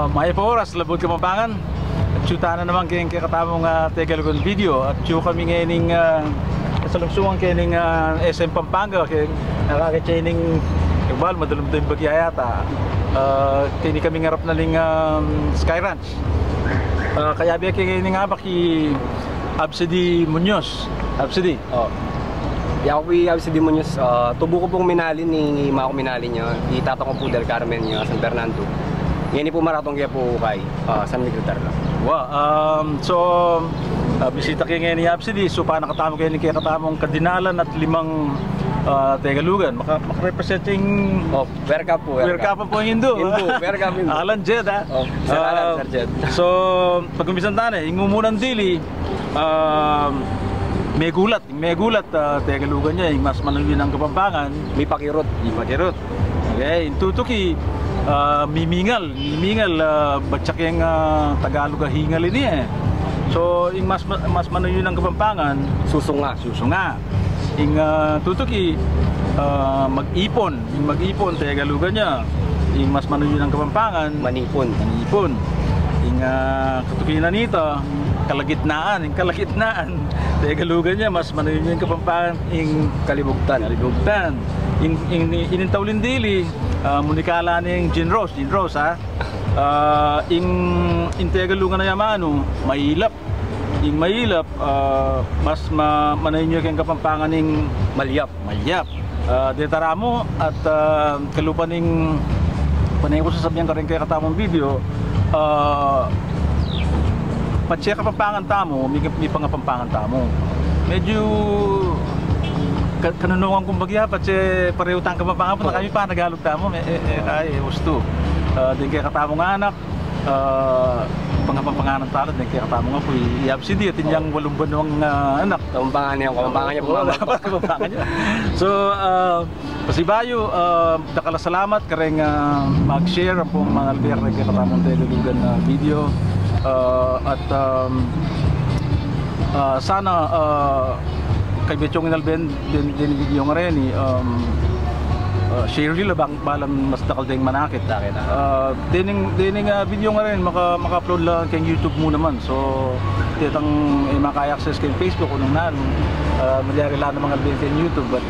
May oras, labod Kapampangan. At syuta na naman kayong kakatamong Tegalugan video. At syuta kami ngayon kasalungsungan kayong SM Pampanga. Kaya nakakachaining ibal, madulong ito yung bagya yata. Kaya kami ngarap na ling Sky Ranch. Kaya biya kayo ngayon nga baki Abcdee Muñoz. Abcdee. Ako po Abcdee Muñoz. Tubo ko pong minalin ni Mako minalin niya. Itatang ko po Del Carmen niya, San Fernando. Yan po maratong kaya po kay San Miguel Tarlac. Wow. So bisita kayo ngayon ni Abcdee. So paano katamo kayo ni kaya katamong Kardinalan at 5 Tegalugan. Maka-representing Verka po. Verka po Hindu. Verka Hindu. Alan Jed Sir Alan, Sir Jed. So pag-umpisan tayo, ingumunan dili may gulat Tegalugan niya, mas manulin ang Kapampangan. May pakirot. Okay, tutuki mimingal batsak yung Tagalog hingal ini So ing mas manulin ang Kapampangan, susunga. Ing tutuki mag-ipon Tegalugan niya. Ing mas manulin ang Kapampangan, manipon. Ing katukinan nito kalagitnaan Tegalugan niya mas manulin yung Kapampangan ing kalibugtan inintawlin dili munikala ning Gin Rose ing Tegalugan na yamano mailap mas manulin yung Kapampangan ing malyap detaramo at kalupan ning panay ko sasabihan ka rin kaya katamang video Patsya Kapampangan tamo, may pangapampangan tamo. Medyo kanunungan kong bagya, patsya pareho tang Kapampangan po na kami pa nagalog tamo, ay gusto. Din kaya katamong anak, pangapampangan talo, din kaya katamong nga po i-Abcdee at inyang 8 buwan anak. Kapampangan niya. So, pasibayo, dakala salamat kareng mag-share ang pong mga alber na kaya katamong Tegalugan na video. At sana kay Betchong inalben din video nga rin share nila balang mas dakal ding manakit dining video nga rin maka-upload lang kay YouTube mo naman so titang maka-access kay Facebook o nung magyari lang ng mga alben kay YouTube but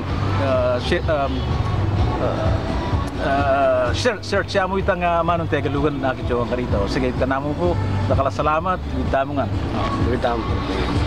search siya mo itang manong Tegalugan na nakityo ang karito. Sige, kanamo po, nakala salamat, wita mo nga. Wita mo.